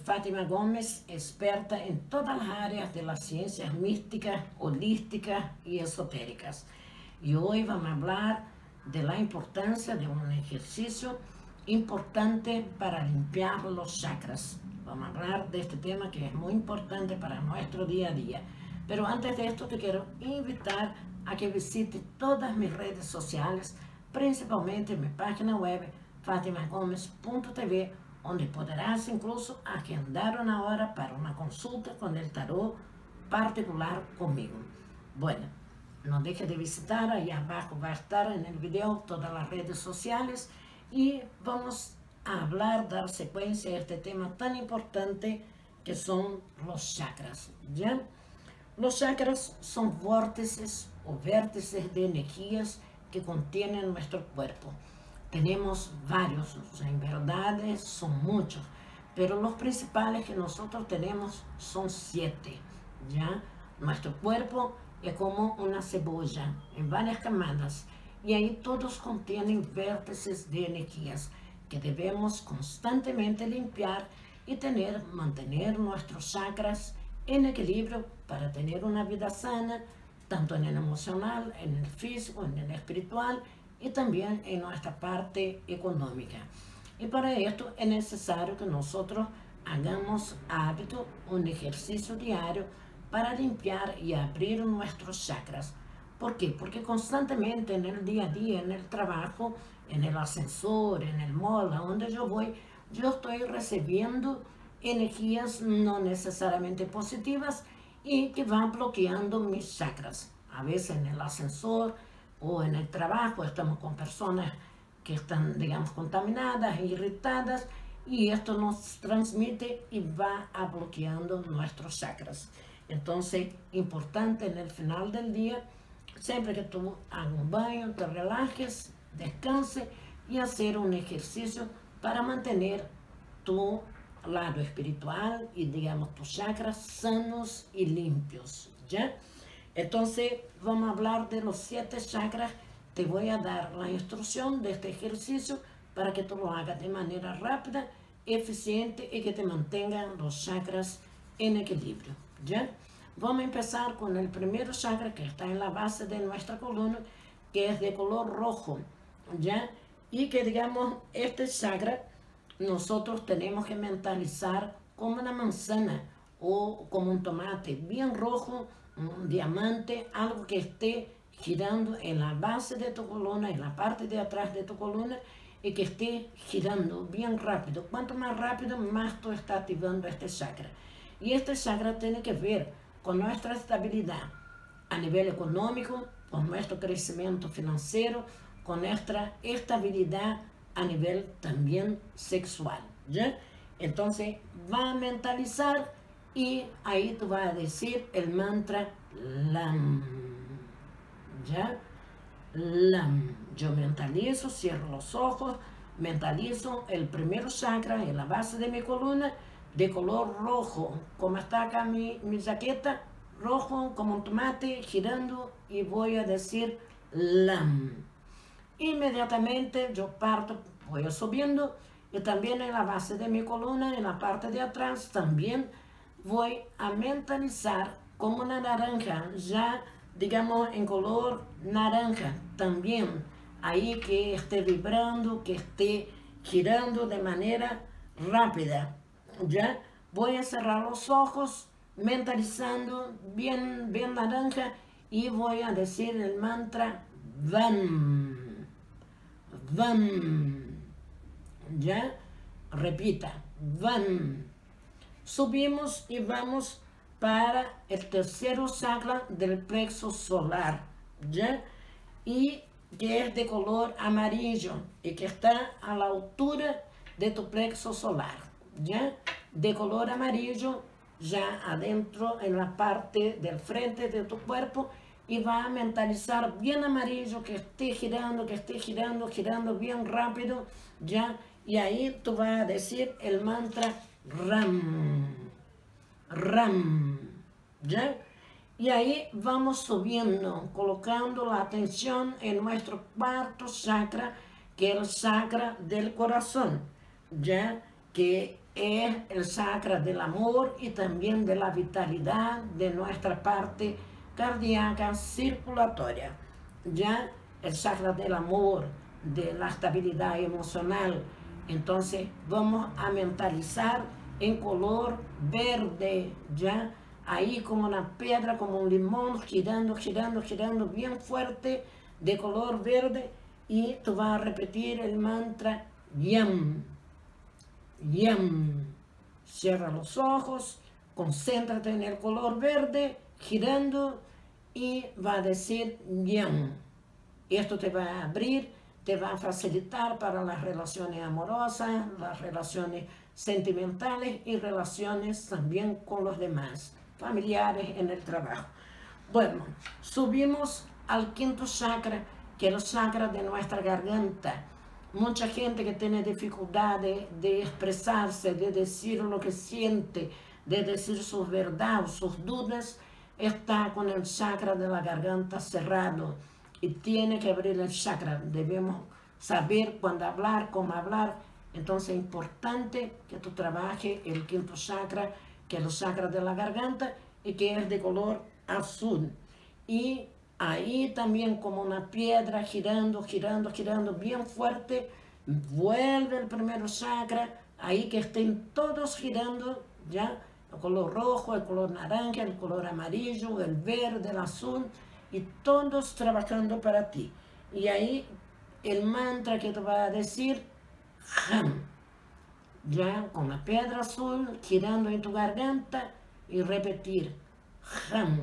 Fátima Gómez, experta en todas las áreas de las ciencias místicas, holísticas y esotéricas. Y hoy vamos a hablar de la importancia de un ejercicio importante para limpiar los chakras. Vamos a hablar de este tema que es muy importante para nuestro día a día. Pero antes de esto te quiero invitar a que visites todas mis redes sociales, principalmente mi página web fatimagomez.tv, donde podrás incluso agendar una hora para una consulta con el tarot particular conmigo. Bueno, no dejes de visitar, ahí abajo va a estar en el video todas las redes sociales y vamos a hablar, dar secuencia a este tema tan importante que son los chakras, ¿ya? Los chakras son vórtices o vértices de energías que contienen nuestro cuerpo. Tenemos varios, o sea, en verdad son muchos, pero los principales que nosotros tenemos son 7, ¿ya? Nuestro cuerpo es como una cebolla en varias camadas y ahí todos contienen vértices de energías que debemos constantemente limpiar y mantener nuestros chakras en equilibrio para tener una vida sana, tanto en el emocional, en el físico, en el espiritual y también en nuestra parte económica. Y para esto es necesario que nosotros hagamos hábito, un ejercicio diario para limpiar y abrir nuestros chakras. ¿Por qué? Porque constantemente en el día a día, en el trabajo, en el ascensor, en el mall, a donde yo voy, yo estoy recibiendo energías no necesariamente positivas y que van bloqueando mis chakras. A veces en el ascensor o en el trabajo estamos con personas que están, digamos, contaminadas, irritadas, y esto nos transmite y va a bloqueando nuestros chakras. Entonces, importante en el final del día, siempre que tú hagas un baño, te relajes, descanse y hacer un ejercicio para mantener tu lado espiritual y, digamos, tus chakras sanos y limpios, ¿ya? Entonces, vamos a hablar de los 7 chakras. Te voy a dar la instrucción de este ejercicio para que tú lo hagas de manera rápida, eficiente y que te mantengan los chakras en equilibrio, ¿ya? Vamos a empezar con el primer chakra que está en la base de nuestra columna, que es de color rojo, ¿ya? Y que, digamos, este chakra nosotros tenemos que mentalizar como una manzana o como un tomate bien rojo, un diamante, algo que esté girando en la base de tu columna, en la parte de atrás de tu columna, y que esté girando bien rápido. Cuanto más rápido, más tú estás activando este chakra. Y este chakra tiene que ver con nuestra estabilidad a nivel económico, con nuestro crecimiento financiero, con nuestra estabilidad a nivel también sexual, ¿ya? Entonces, va a mentalizar y ahí tú vas a decir el mantra LAM, ¿ya? LAM. Yo mentalizo, cierro los ojos, mentalizo el primer chakra en la base de mi columna de color rojo, como está acá mi jaqueta, rojo como un tomate, girando, y voy a decir LAM. Inmediatamente yo parto, voy subiendo, y también en la base de mi columna, en la parte de atrás, también voy a mentalizar como una naranja, ya digamos en color naranja, también ahí que esté vibrando, que esté girando de manera rápida, ya voy a cerrar los ojos, mentalizando bien naranja, y voy a decir el mantra VAM. VAM, ¿ya? Repita, VAM. Subimos y vamos para el tercer chakra del plexo solar, ¿ya? Y que es de color amarillo y que está a la altura de tu plexo solar, ¿ya? De color amarillo, ya adentro en la parte del frente de tu cuerpo, y va a mentalizar bien amarillo, que esté girando, girando bien rápido, ¿ya? Y ahí tú vas a decir el mantra RAM, RAM, ¿ya? Y ahí vamos subiendo, colocando la atención en nuestro cuarto chakra, que es el chakra del corazón, ¿ya? Que es el chakra del amor y también de la vitalidad de nuestra parte cardíaca circulatoria. Ya el chakra del amor, de la estabilidad emocional. Entonces vamos a mentalizar en color verde, ya ahí como una piedra, como un limón, girando, girando, girando bien fuerte, de color verde, y tú vas a repetir el mantra YAM. YAM. Cierra los ojos, concéntrate en el color verde, girando, y va a decir YAM. Esto te va a abrir, te va a facilitar para las relaciones amorosas, las relaciones sentimentales y relaciones también con los demás, familiares, en el trabajo. Bueno, subimos al quinto chakra, que es el chakra de nuestra garganta. Mucha gente que tiene dificultades de expresarse, de decir lo que siente, de decir sus verdades, sus dudas, está con el chakra de la garganta cerrado y tiene que abrir el chakra. Debemos saber cuándo hablar, cómo hablar. Entonces es importante que tú trabajes el quinto chakra, que es el chakra de la garganta y que es de color azul. Y ahí también como una piedra girando, girando, girando bien fuerte, vuelve el primer chakra, ahí que estén todos girando, ya, el color rojo, el color naranja, el color amarillo, el verde, el azul, y todos trabajando para ti. Y ahí el mantra que te va a decir, Ham, ya con la piedra azul girando en tu garganta, y repetir, Ham.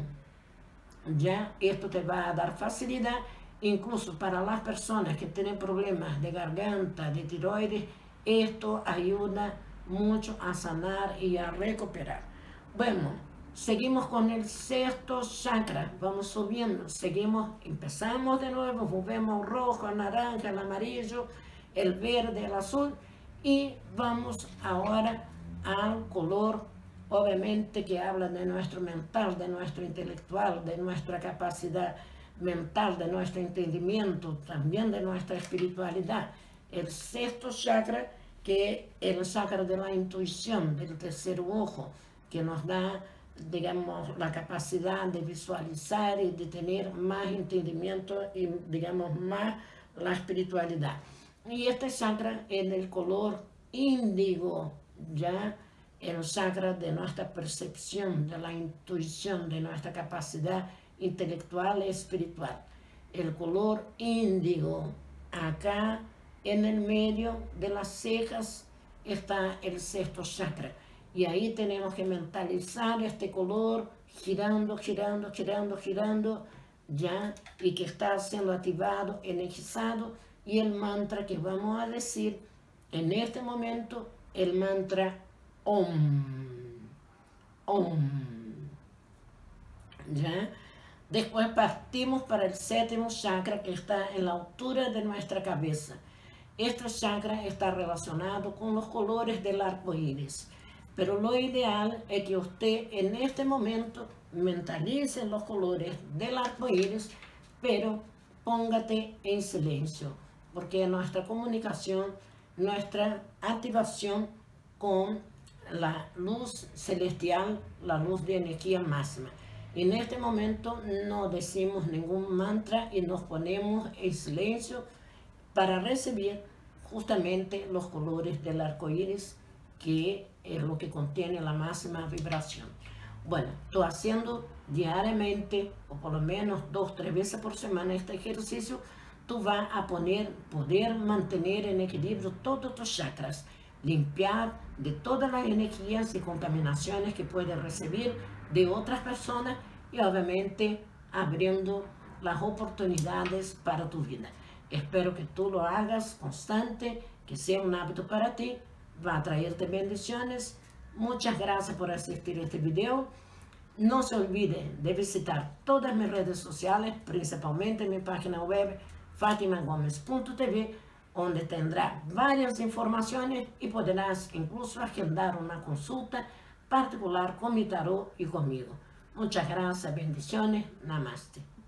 Ya esto te va a dar facilidad, incluso para las personas que tienen problemas de garganta, de tiroides. Esto ayuda mucho a sanar y a recuperar. Bueno, seguimos con el sexto chakra, vamos subiendo, seguimos, empezamos de nuevo, volvemos al rojo, al naranja, al amarillo, el verde, el azul, y vamos ahora al color, obviamente, que habla de nuestro mental, de nuestro intelectual, de nuestra capacidad mental, de nuestro entendimiento, también de nuestra espiritualidad. El sexto chakra, que es el chakra de la intuición, del tercer ojo, que nos da, digamos, la capacidad de visualizar y de tener más entendimiento y, digamos, más la espiritualidad. Y este chakra es del color índigo, ya el chakra de nuestra percepción, de la intuición, de nuestra capacidad intelectual y espiritual. El color índigo, acá en el medio de las cejas está el sexto chakra. Y ahí tenemos que mentalizar este color girando, girando, girando, girando, ya, y que está siendo activado, energizado. Y el mantra que vamos a decir en este momento, el mantra OM. OM. ¿Ya? Después partimos para el séptimo chakra, que está en la altura de nuestra cabeza. Este chakra está relacionado con los colores del arco iris. Pero lo ideal es que usted en este momento mentalice los colores del arco iris, pero póngate en silencio, porque nuestra comunicación, nuestra activación con la luz celestial, la luz de energía máxima. En este momento no decimos ningún mantra y nos ponemos en silencio para recibir justamente los colores del arco iris, que es lo que contiene la máxima vibración. Bueno, estoy haciendo diariamente, o por lo menos 2 o 3 veces por semana, este ejercicio. Tú vas a poder mantener en equilibrio todos tus chakras, limpiar de todas las energías y contaminaciones que puedes recibir de otras personas, y obviamente abriendo las oportunidades para tu vida. Espero que tú lo hagas constante, que sea un hábito para ti, va a traerte bendiciones. Muchas gracias por asistir a este video. No se olvide de visitar todas mis redes sociales, principalmente mi página web fatimagomez.tv, donde tendrá varias informaciones y podrás incluso agendar una consulta particular con mi tarot y conmigo. Muchas gracias, bendiciones, namaste.